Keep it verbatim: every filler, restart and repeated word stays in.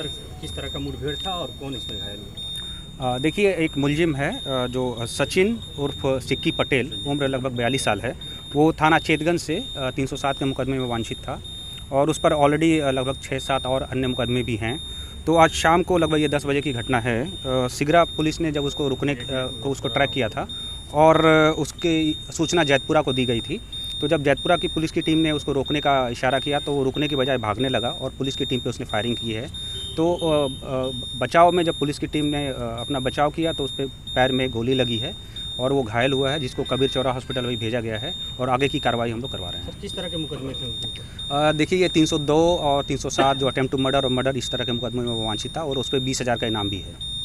Sir किस तरह का मुठभेड़ था और कौन इसमें घायल हुआ? देखिए, एक मुलजिम है जो सचिन उर्फ सिक्की पटेल, उम्र लगभग बयालीस साल है। वो थाना चेतगंज से तीन सौ सात के मुकदमे में वांछित था और उस पर ऑलरेडी लगभग छः सात और अन्य मुकदमे भी हैं। तो आज शाम को लगभग ये दस बजे की घटना है। सिगरा पुलिस ने जब उसको रुकने को उसको ट्रैक किया था और उसकी सूचना जैतपुरा को दी गई थी। तो जब जैतपुरा की पुलिस की टीम ने उसको रोकने का इशारा किया तो वो रुकने की बजाय भागने लगा और पुलिस की टीम पे उसने फायरिंग की है। तो बचाव में जब पुलिस की टीम ने अपना बचाव किया तो उस पर पैर में गोली लगी है और वो घायल हुआ है, जिसको कबीर चौरा हॉस्पिटल में भेजा गया है और आगे की कार्रवाई हम लोग करवा रहे हैं। सर किस तरह के मुकदमे थे? देखिए, ये तीन सौ दो और तीन सौ सात जो अटेम्प्ट टू मर्डर और मर्डर इस तरह के मुकदमे में वांछित था और उस पर बीस हज़ार का इनाम भी है।